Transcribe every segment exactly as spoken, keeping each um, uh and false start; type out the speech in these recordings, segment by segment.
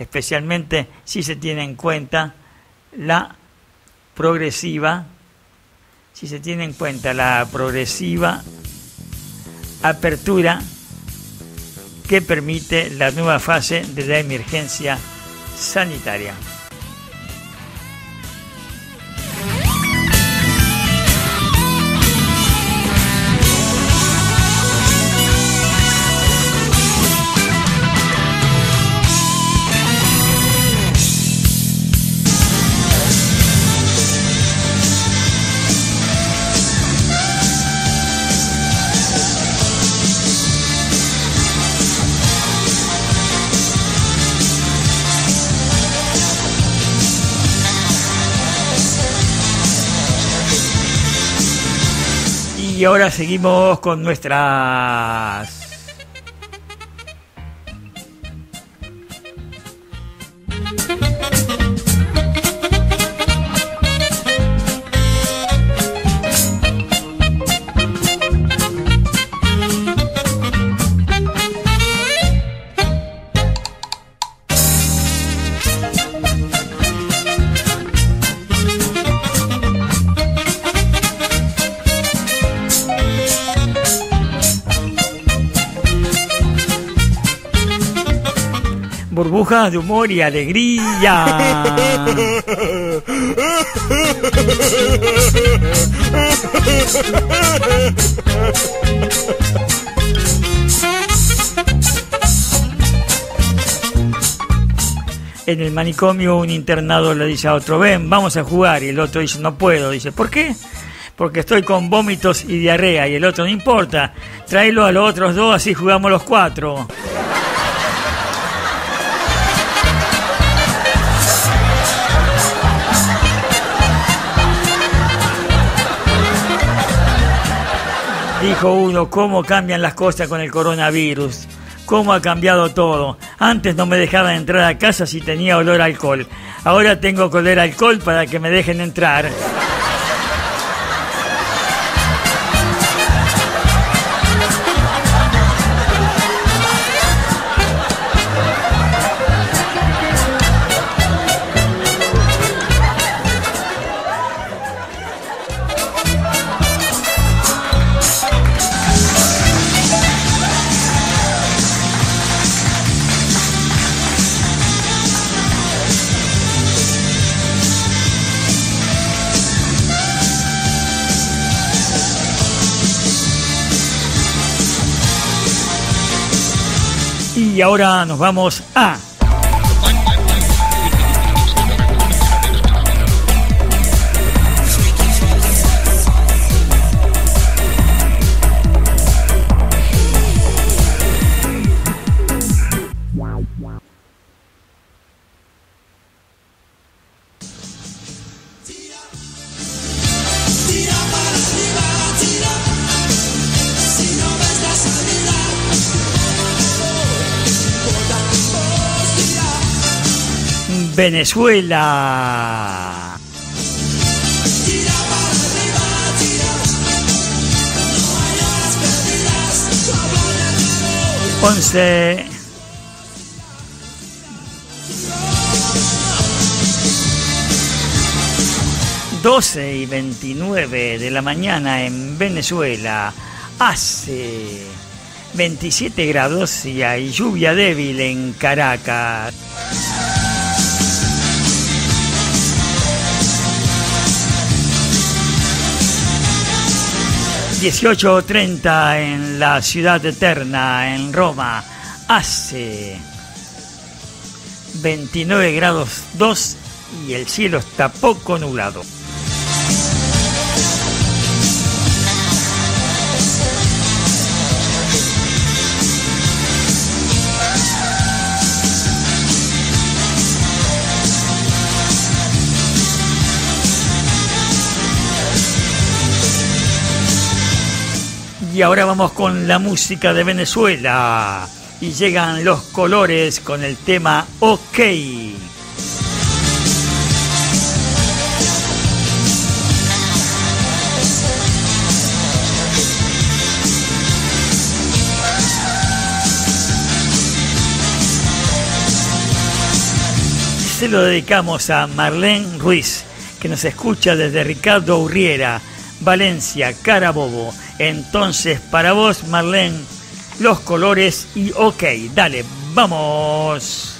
especialmente si se tiene en cuenta la progresiva, si se tiene en cuenta la progresiva apertura que permite la nueva fase de la emergencia sanitaria. Y ahora seguimos con nuestras burbujas de humor y alegría. En el manicomio un internado le dice a otro, ven, vamos a jugar, y el otro dice, no puedo. Dice, ¿por qué? Porque estoy con vómitos y diarrea. Y el otro, no importa, tráelo a los otros dos, así jugamos los cuatro. Dijo uno, ¿cómo cambian las cosas con el coronavirus? ¿Cómo ha cambiado todo? Antes no me dejaban entrar a casa si tenía olor a alcohol. Ahora tengo que oler alcohol para que me dejen entrar. Y ahora nos vamos a... Venezuela. Once. Doce y veintinueve de la mañana en Venezuela. Hace veintisiete grados y hay lluvia débil en Caracas. dieciocho treinta en la ciudad eterna, en Roma. Hace veintinueve grados dos y el cielo está poco nublado. Y ahora vamos con la música de Venezuela. Y llegan Los Colores con el tema OK. se lo dedicamos a Marlene Ruiz, que nos escucha desde Ricardo Urriera, Valencia, Carabobo. Entonces, para vos, Marlene, Los Colores y OK. Dale, vamos.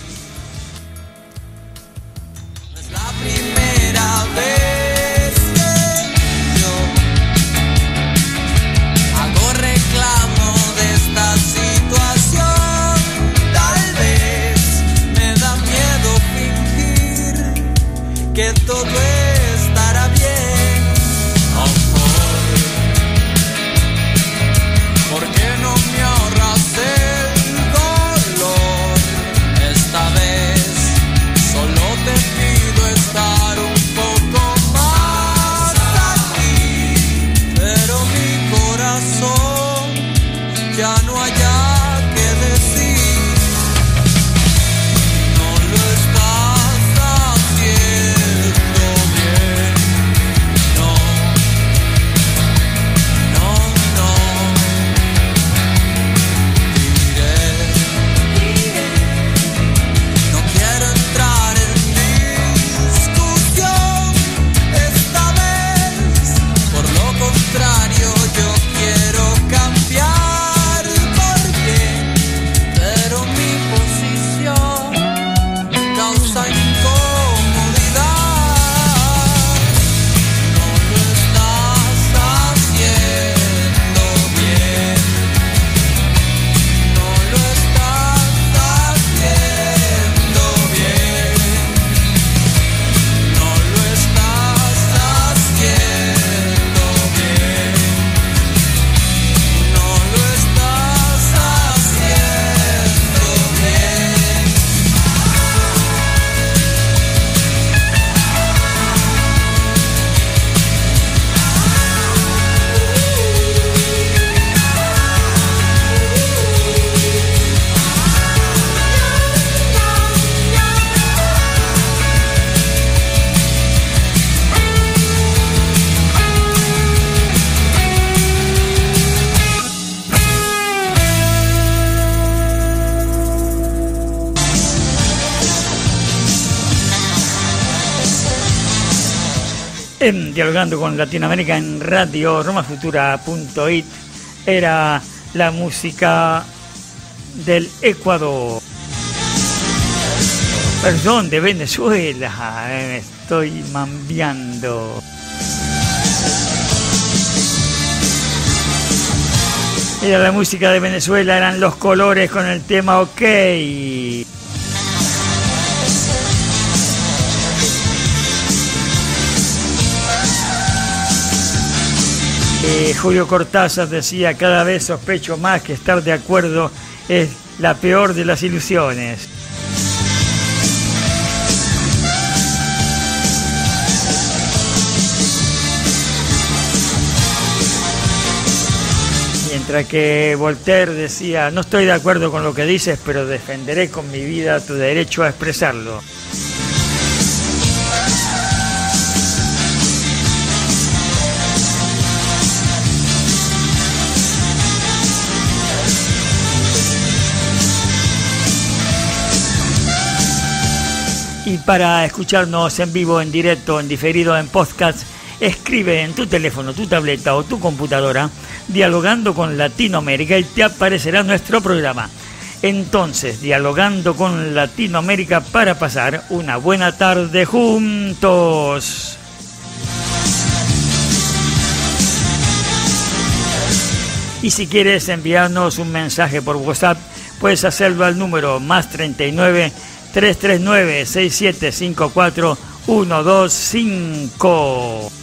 Es la primera vez que yo hago reclamo de esta situación. Tal vez me da miedo fingir que todo estará bien. Amor, ¿por qué no me ahorras el dolor? Esta vez solo te pido estar un poco más aquí, pero mi corazón ya no haya que decir. No lo estás haciendo bien, no, no, no. Diré, no quiero entrar en discusión esta vez. Por lo contrario, yo quiero cambiar por bien, pero mi posición causa incomodidad. No lo estás haciendo bien, no lo estás haciendo bien, no lo estás haciendo bien, no lo estás haciendo bien. En Dialogando con Latinoamérica en Radio Roma Futura punto it era la música del Ecuador. Perdón, de Venezuela, me estoy mambiando. Era la música de Venezuela, eran Los Colores con el tema OK. Eh, Julio Cortázar decía: cada vez sospecho más que estar de acuerdo es la peor de las ilusiones. Mientras que Voltaire decía: no estoy de acuerdo con lo que dices, pero defenderé con mi vida tu derecho a expresarlo. Y para escucharnos en vivo, en directo, en diferido, en podcast, escribe en tu teléfono, tu tableta o tu computadora Dialogando con Latinoamérica y te aparecerá nuestro programa. Entonces, Dialogando con Latinoamérica para pasar una buena tarde juntos. Y si quieres enviarnos un mensaje por WhatsApp, puedes hacerlo al número más treinta y nueve, trescientos treinta y nueve, sesenta y siete cincuenta y cuatro, ciento veinticinco.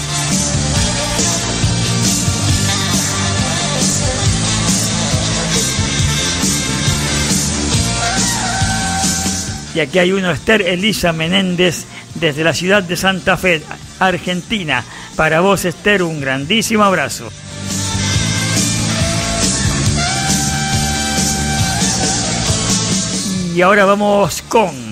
Y aquí hay uno, Esther Elisa Menéndez, desde la ciudad de Santa Fe, Argentina. Para vos, Esther, un grandísimo abrazo. Y ahora vamos con...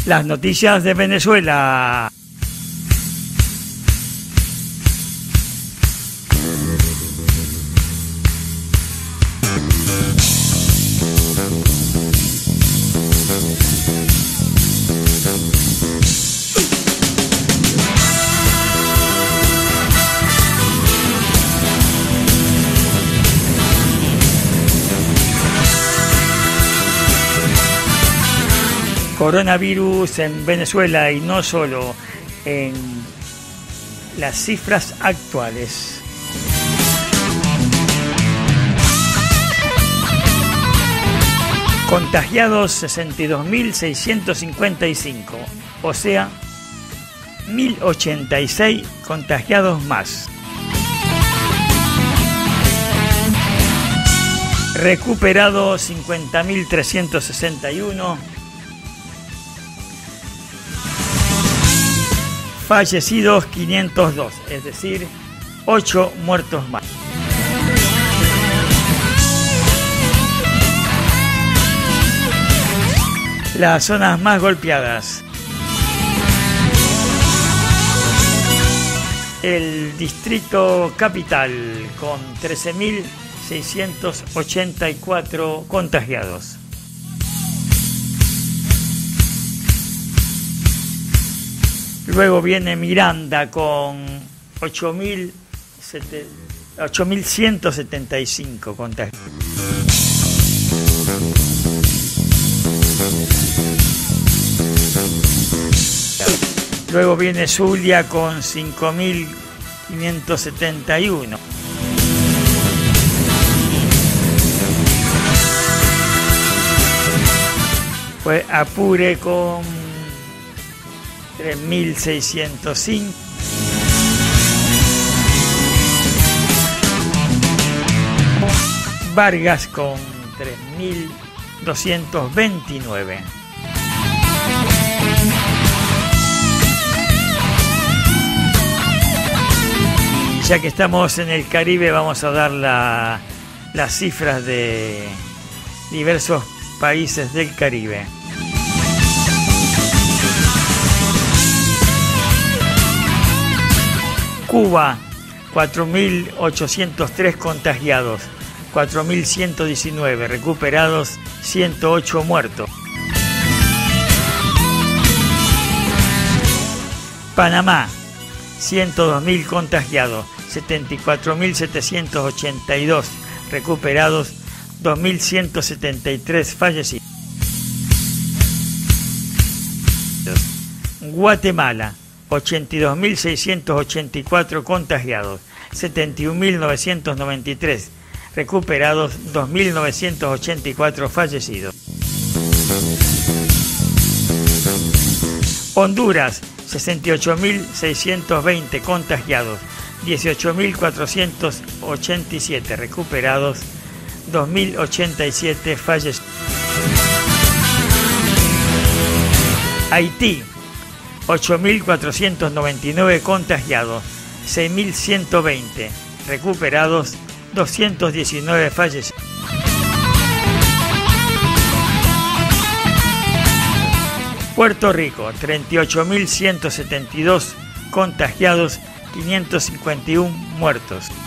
Las noticias de Venezuela. Coronavirus en Venezuela y no solo, en las cifras actuales. Contagiados sesenta y dos mil seiscientos cincuenta y cinco, o sea, mil ochenta y seis contagiados más. Recuperados cincuenta mil trescientos sesenta y uno. Fallecidos quinientos dos, es decir, ocho muertos más. Las zonas más golpeadas. El distrito capital con trece mil seiscientos ochenta y cuatro contagiados. Luego viene Miranda con ocho mil ciento setenta y cinco contagios. Luego viene Zulia con cinco mil quinientos setenta y uno. Pues Apure con tres mil seiscientos cinco. Vargas con tres mil doscientos veintinueve. Y ya que estamos en el Caribe, vamos a dar la, las cifras de diversos países del Caribe. Cuba, cuatro mil ochocientos tres contagiados, cuatro mil ciento diecinueve recuperados, ciento ocho muertos. Panamá, ciento dos mil contagiados, setenta y cuatro mil setecientos ochenta y dos recuperados, dos mil ciento setenta y tres fallecidos. Guatemala, ochenta y dos mil seiscientos ochenta y cuatro contagiados, setenta y un mil novecientos noventa y tres recuperados, dos mil novecientos ochenta y cuatro fallecidos. Honduras, sesenta y ocho mil seiscientos veinte contagiados, dieciocho mil cuatrocientos ochenta y siete recuperados, dos mil ochenta y siete fallecidos. Haití, ocho mil cuatrocientos noventa y nueve contagiados, seis mil ciento veinte recuperados, doscientos diecinueve fallecidos. Puerto Rico, treinta y ocho mil ciento setenta y dos contagiados, quinientos cincuenta y uno muertos.